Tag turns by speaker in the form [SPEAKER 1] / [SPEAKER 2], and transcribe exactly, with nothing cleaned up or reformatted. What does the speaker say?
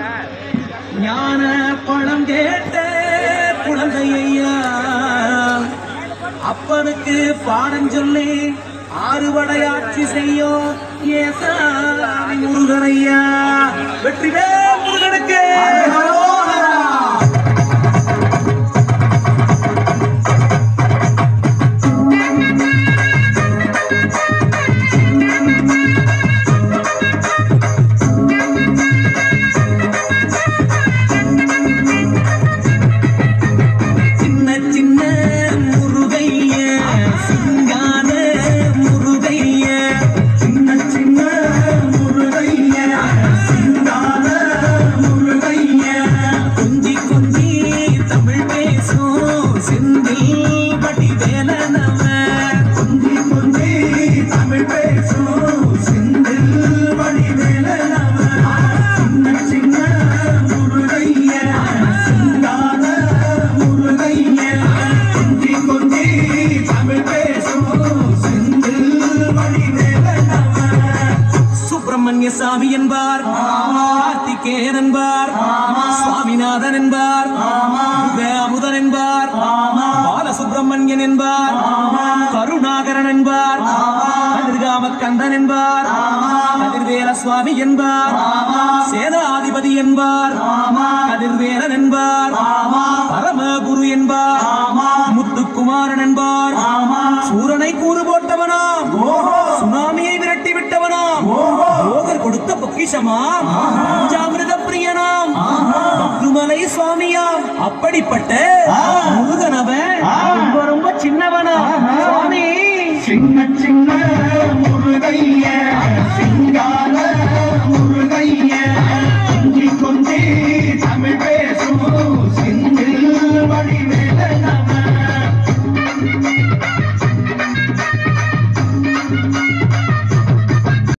[SPEAKER 1] ஞான பழம் கேட்ட குழந்தையா அப்பனுக்கு பாடம் சொல்லி ஆறுபடையாட்சி செய்யும் ஏசாமி முருகனையா. வெற்றிவே முருகனுக்கு. சாமி என்பார், கார்த்திகேயன் என்பார், சுவாமிநாதன் என்பார், அமுதன் என்பார், பாலசுப்பிரமணியன் என்பார், கருணாகரன் என்பார், கதிர்காம கந்தன் என்பார், கதிர்வேல சுவாமி என்பார், சேனாதிபதி என்பார், கதிர்வேலன் என்பார், பரமகுரு என்பார், முத்துக்குமாரன் என்பார், சூரனை கூறு போட்டவனாம், சுனாமியை விரட்டி விட்டவனாம், போகர் கொடுத்த பொக்கிஷமாம், பஞ்சாமிர்த பிரியனாம், பக்ருமலை சுவாமியாம். அப்படிப்பட்ட முருகனவன் ரொம்ப ரொம்ப சின்னவனா சுவாமி.
[SPEAKER 2] சின்ன சின்ன முருகைய சிங்கார முருகைய கொஞ்சி கொஞ்சி தமிழ் பேசும்